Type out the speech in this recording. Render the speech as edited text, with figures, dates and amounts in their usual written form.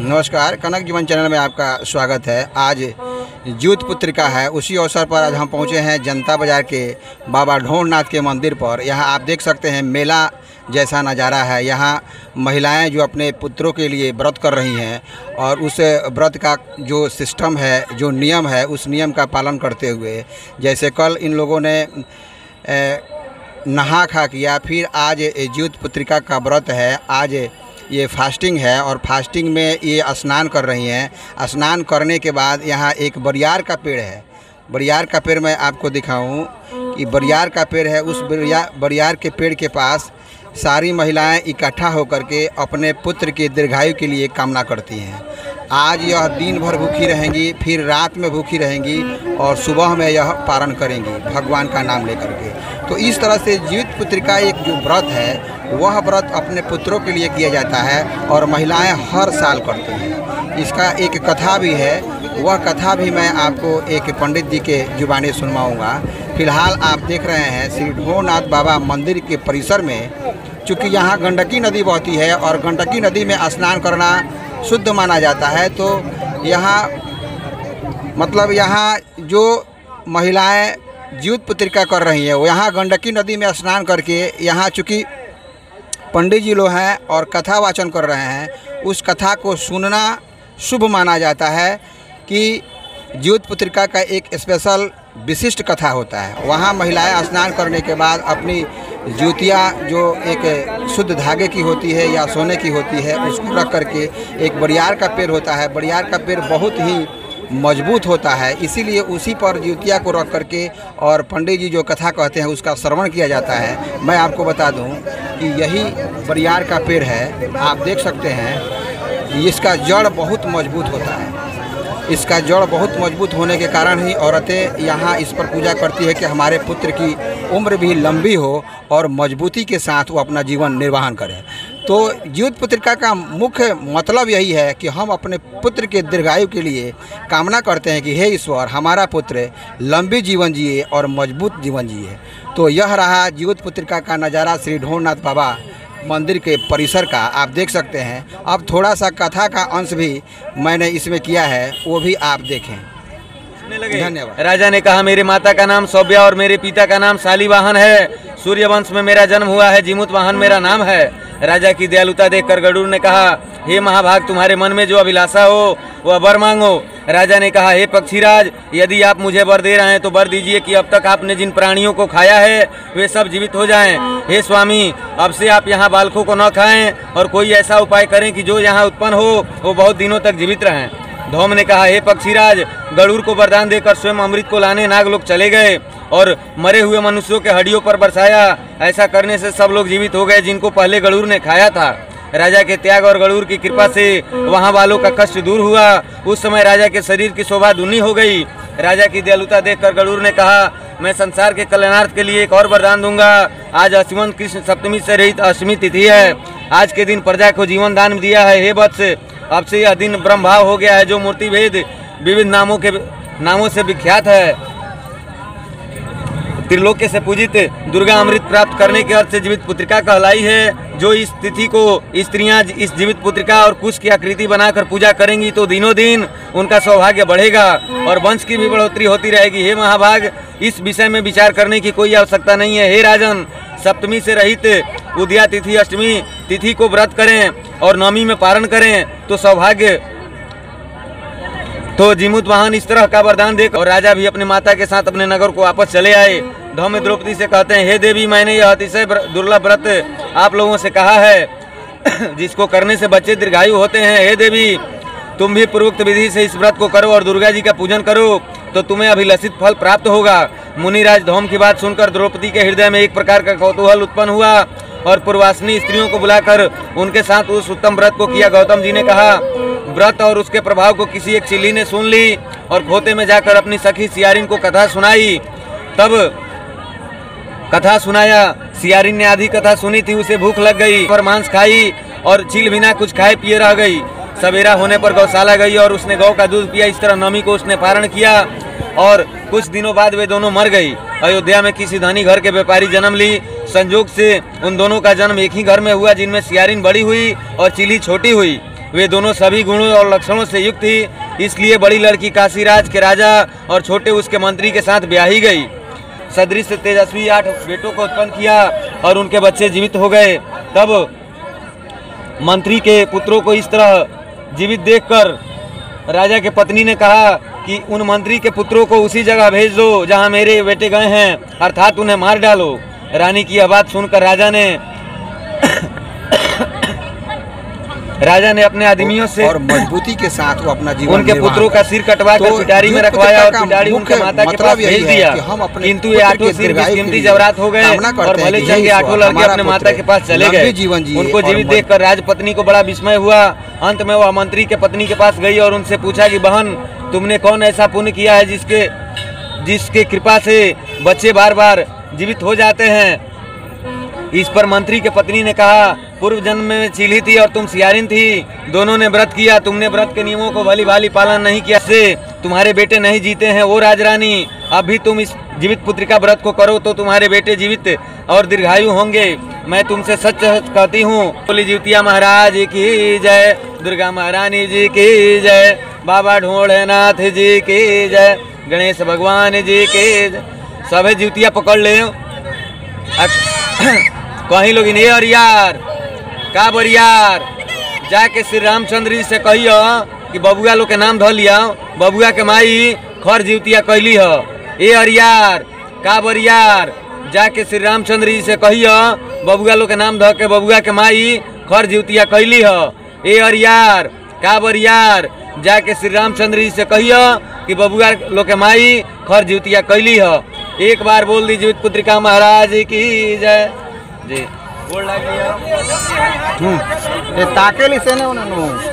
नमस्कार, कनक जीवन चैनल में आपका स्वागत है। आज ज्योत पुत्रिका है, उसी अवसर पर आज हम पहुंचे हैं जनता बाज़ार के बाबा ढोरनाथ के मंदिर पर। यहां आप देख सकते हैं मेला जैसा नज़ारा है। यहां महिलाएं जो अपने पुत्रों के लिए व्रत कर रही हैं और उस व्रत का जो सिस्टम है, जो नियम है, उस नियम का पालन करते हुए, जैसे कल इन लोगों ने नहा खा किया, फिर आज ज्योत पुत्रिका का व्रत है। आज ये फास्टिंग है और फास्टिंग में ये स्नान कर रही हैं। स्नान करने के बाद यहाँ एक बरियार का पेड़ है। बरियार का पेड़ मैं आपको दिखाऊं कि बरियार का पेड़ है। उस बरियार के पेड़ के पास सारी महिलाएं इकट्ठा होकर के अपने पुत्र के दीर्घायु के लिए कामना करती हैं। आज यह दिन भर भूखी रहेंगी, फिर रात में भूखी रहेंगी और सुबह में यह पारण करेंगी भगवान का नाम लेकर के। तो इस तरह से ज्योत पुत्रिका एक जो व्रत है, वह व्रत अपने पुत्रों के लिए किया जाता है और महिलाएं हर साल करती हैं। इसका एक कथा भी है, वह कथा भी मैं आपको एक पंडित जी के जुबानी सुनवाऊंगा। फिलहाल आप देख रहे हैं श्री ढोरनाथ बाबा मंदिर के परिसर में, चूँकि यहाँ गंडकी नदी बहती है और गंडकी नदी में स्नान करना शुद्ध माना जाता है। तो यहाँ यहाँ जो महिलाएं ज्योत पुत्रिका कर रही हैं, वो यहाँ गंडकी नदी में स्नान करके, यहाँ चूँकि पंडित जी लोग हैं और कथा वाचन कर रहे हैं, उस कथा को सुनना शुभ माना जाता है कि ज्योत पुत्रिका का एक स्पेशल विशिष्ट कथा होता है। वहाँ महिलाएं स्नान करने के बाद अपनी ज्योतियाँ जो एक शुद्ध धागे की होती है या सोने की होती है, उसको रख करके, एक बरियार का पेड़ होता है, बरियार का पेड़ बहुत ही मजबूत होता है, इसीलिए उसी पर ज्योतिया को रख करके और पंडित जी जो कथा कहते हैं उसका श्रवण किया जाता है। मैं आपको बता दूं कि यही बरियार का पेड़ है। आप देख सकते हैं इसका जड़ बहुत मजबूत होता है। इसका जड़ बहुत मजबूत होने के कारण ही औरतें यहाँ इस पर पूजा करती है कि हमारे पुत्र की उम्र भी लंबी हो और मजबूती के साथ वो अपना जीवन निर्वाहन करें। तो ज्योत पुत्रिका का मुख्य मतलब यही है कि हम अपने पुत्र के दीर्घायु के लिए कामना करते हैं कि हे ईश्वर, हमारा पुत्र लंबी जीवन जिए और मजबूत जीवन जिए। तो यह रहा ज्योत पुत्रिका का नज़ारा श्री ढोरनाथ बाबा मंदिर के परिसर का, आप देख सकते हैं। अब थोड़ा सा कथा का अंश भी मैंने इसमें किया है, वो भी आप देखें। धन्यवाद। राजा ने कहा, मेरे माता का नाम सौभ्या और मेरे पिता का नाम शालिवाहन है। सूर्यवंश में मेरा जन्म हुआ है, जिमुतवाहन मेरा नाम है। राजा की दयालुता देखकर गरुड़ ने कहा, हे महाभाग, तुम्हारे मन में जो अभिलाषा हो वह वर मांगो। राजा ने कहा, हे पक्षीराज, यदि आप मुझे वर दे रहे हैं तो वर दीजिए कि अब तक आपने जिन प्राणियों को खाया है वे सब जीवित हो जाएं। हे स्वामी, अब से आप यहाँ बालकों को न खाएं और कोई ऐसा उपाय करें कि जो यहाँ उत्पन्न हो वो बहुत दिनों तक जीवित रहें। धौम ने कहा, हे पक्षीराज, गरुड़ को वरदान देकर स्वयं अमृत को लाने नाग लोग चले गए और मरे हुए मनुष्यों के हड्डियों पर बरसाया। ऐसा करने से सब लोग जीवित हो गए जिनको पहले गरुड़ ने खाया था। राजा के त्याग और गरुड़ की कृपा से वहाँ वालों का कष्ट दूर हुआ। उस समय राजा के शरीर की शोभा दुनी हो गई। राजा की दयालुता देखकर गरुड़ ने कहा, मैं संसार के कल्याणार्थ के लिए एक और वरदान दूंगा। आज अश्विन कृष्ण सप्तमी से रहित अष्टमी तिथि है। आज के दिन प्रजा को जीवन दान दिया है। हे वत्स, अब से यह दिन ब्रह्म भाव हो गया है, जो मूर्ति भेद विविध नामों से विख्यात है। त्रिलोक्य से पूजित दुर्गा अमृत प्राप्त करने के अर्थ से जीवित पुत्रिका कहलाई है। जो इस तिथि को स्त्रियां इस जीवित पुत्रिका और कुश की आकृति बनाकर पूजा करेंगी तो दिनों दिन उनका सौभाग्य बढ़ेगा और वंश की भी बढ़ोतरी होती रहेगी। हे महाभाग, इस विषय में विचार करने की कोई आवश्यकता नहीं है। हे राजन, सप्तमी से रहित उदया तिथि अष्टमी तिथि को व्रत करें और नवमी में पारण करें तो सौभाग्य। तो जिमुतवाहन इस तरह का वरदान देकर और राजा भी अपने माता के साथ अपने नगर को वापस चले आए। धौम द्रौपदी से कहते हैं, हे देवी, मैंने यह अतिशय दुर्लभ व्रत आप लोगों से कहा है जिसको करने से बच्चे दीर्घायु होते हैं। हे देवी, तुम भी पूर्वोक्त विधि से इस व्रत को करो और दुर्गा जी का पूजन करो तो तुम्हें अभिलषित फल प्राप्त होगा। मुनिराज धौम की बात सुनकर द्रौपदी के हृदय में एक प्रकार का कौतूहल उत्पन्न हुआ और पूर्वासिनी स्त्रियों को बुलाकर उनके साथ उस उत्तम व्रत को किया। गौतम जी ने कहा, व्रत और उसके प्रभाव को किसी एक चिल्ली ने सुन ली और खोते में जाकर अपनी सखी सियारिन को कथा सुनाई। तब कथा सुनाया, सियारिन ने आधी कथा सुनी थी, उसे भूख लग गई पर मांस खाई और चील बिना कुछ खाए पिए रह गई। सवेरा होने पर गौशाला गई और उसने गौ का दूध पिया। इस तरह नवमी को उसने पारण किया और कुछ दिनों बाद वे दोनों मर गई। अयोध्या में किसी धनी घर के व्यापारी जन्म ली। संजोग से उन दोनों का जन्म एक ही घर में हुआ, जिनमें सियारिन बड़ी हुई और चिली छोटी हुई। वे दोनों सभी गुणों और लक्षणों से युक्त थी, इसलिए बड़ी लड़की काशीराज के राजा और छोटे उसके मंत्री के साथ ब्याही गई। सदृश तेजस्वी 8 बेटों को उत्पन्न किया और उनके बच्चे जीवित हो गए। तब मंत्री के पुत्रों को इस तरह जीवित देखकर राजा के पत्नी ने कहा कि उन मंत्री के पुत्रों को उसी जगह भेज दो जहां मेरे बेटे गए हैं, अर्थात उन्हें मार डालो। रानी की यह बात सुनकर राजा ने अपने आदमियों से और मजबूती के साथ वो अपना जीवन उनके पुत्रों का सिर कटवा कर पिटारी में रखवाया और पिटारी उनके माता के पास भेज दिया। किंतु ये 8 सिर कीमती जवाहरात हो गए और भले चल के 8 लड़के अपने माता के पास चले गए। उनको जीवित देखकर राजपत्नी को बड़ा विस्मय हुआ। अंत में वह मंत्री के पत्नी के पास गई और उनसे पूछा कि बहन, तुमने कौन ऐसा पुण्य किया है जिसके कृपा से बच्चे बार बार जीवित हो जाते हैं। इस पर मंत्री के पत्नी ने कहा, पूर्व जन्म में चीली थी और तुम सियारिन थी, दोनों ने व्रत किया, तुमने व्रत के नियमों को भली भाली पालन नहीं किया, से तुम्हारे बेटे नहीं जीते हैं। वो राजरानी, अब भी तुम इस जीवित पुत्रिका व्रत को करो तो तुम्हारे बेटे जीवित और दीर्घायु होंगे। मैं तुमसे सच कहती हूँ। बोली जीवतिया महाराज की जय, दुर्गा महारानी जी की जय, बाबा ढोड़नाथ जी की जय, गणेश भगवान जी की जय। सभी जीवतिया पकड़ ले। कहीं लोग इन्हें और यार का बरियार जाके श्री रामचंद्र जी से कहियो कि बबुआ लोग के नाम धो लिया, बबुआ के माई खर जीवतिया कैली है। ए अरियार का बरियार जाके श्री रामचंद्र जी से कहियो बबुआ लोग के नाम धो के बबुआ के माई खर जीवतिया कैली है। ए अरियार का बरियार जाके श्री रामचंद्र जी से कहियो कि बबुआ लोग के माई खर जीवतिया कैली है। एक बार बोल दी जीवित पुत्रिका महाराज की जय। जी बोल ताके ली से ने उन्होंने